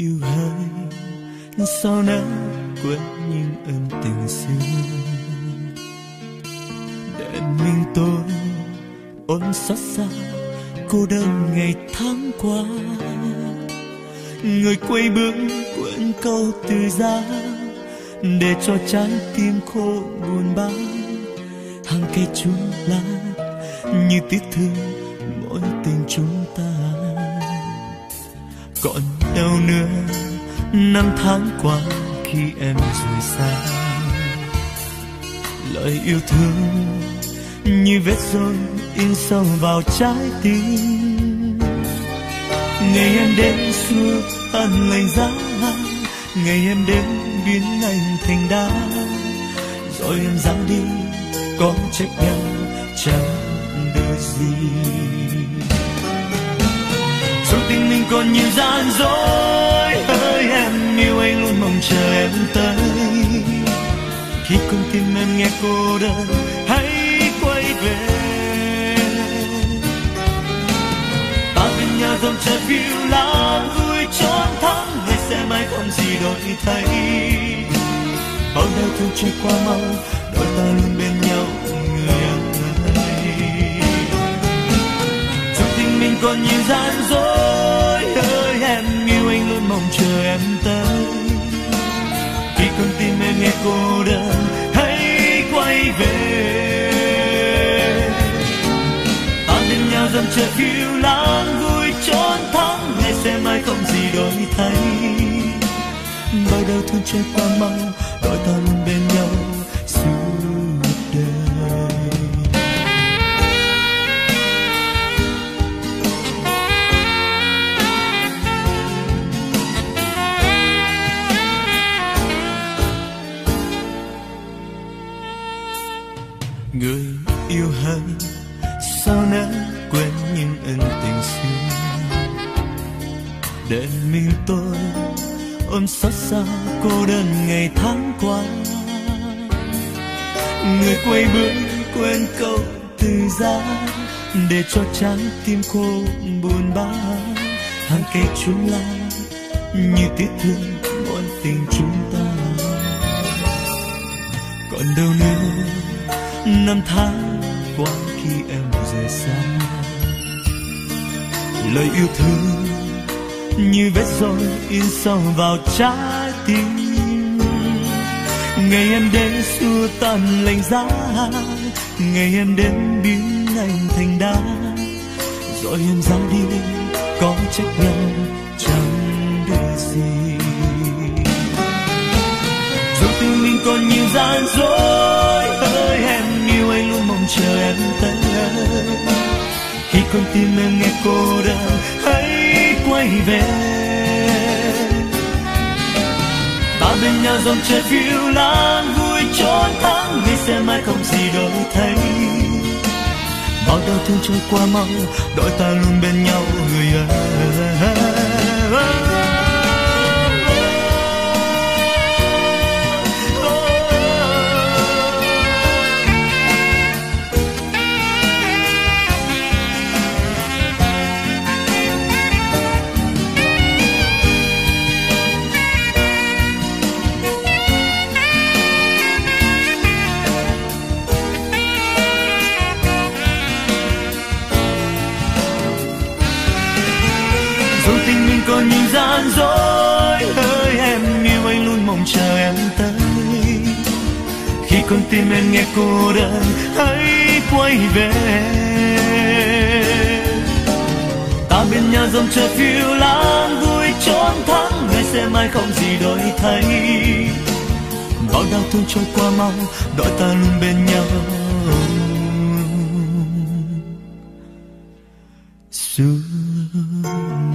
yêu hơi sao nỡ quên những ân tình xưa, để mình tôi ôm xót xa cô đơn ngày tháng qua. Người quay bước quên câu từ giá, để cho trái tim khô buồn bã. Hàng cây chung lá như tiếc thương mỗi tình chúng ta. Còn đâu nữa năm tháng qua khi em rời xa, lời yêu thương như vết roi in sâu vào trái tim. Ngày em đến xua tan lạnh giá, ngày em đến biến anh thành đá, rồi em ra đi có trách nhau chẳng được gì. Trong tình mình còn nhiều gian dối, hỡi em yêu anh luôn mong chờ em tới. Khi con tim em nghe cô đơn hãy quay về. Ta bên nhau dòng trời phiêu lãng vui trốn thắng, ngày sẽ mãi không gì đổi thay. Bao đau thương trôi qua mau, đôi ta luôn bên nhau người ơi. Trong tình mình còn nhiều gian dối, hỡi em yêu anh luôn mong chờ em tới. Khi con tim em nghe cô đơn hãy quay về. Ta bên nhau dòng trời phiêu lãng vui trốn thắng, ngày sẽ mãi không gì đổi thay. Bao đau thương trôi qua mau, đôi ta luôn bên nhau suốt đời. Người yêu hỡi sao nỡ quên những ân tình xưa, để mình tôi ôm xót xa cô đơn ngày tháng qua. Người quay bước quên câu từ giá, để cho trái tim khô buồn bã. Hàng cây chung lá như tiếc thương mỗi tình chúng ta. Còn đâu nữa năm tháng qua khi em rời xa, lời yêu thương như vết roi in sâu vào trái tim. Ngày em đến xua tan lạnh giá, ngày em đến biến anh thành đá, rồi em ra đi có trách nhau chẳng được gì. Dù tình mình còn nhiều gian dối, hỡi em yêu anh luôn mong chờ em tới. Khi con tim em nghe cô đơn hãy quay về. Ta bên nhau dòng trời phiêu lãng vui trốn thắng, ngày sẽ mãi không gì đổi thay. Bao đau thương trôi qua mau, đôi ta luôn bên nhau người ơi. Còn những gian dối, hỡi em yêu anh luôn mong chờ em tới. Khi con tim em nghe cô đơn hãy quay về. Ta bên nhau dòng trời phiêu lãng vui trốn thắng, ngày sẽ mãi không gì đổi thay. Bao đau thương trôi qua mau, đôi ta luôn bên nhau suốt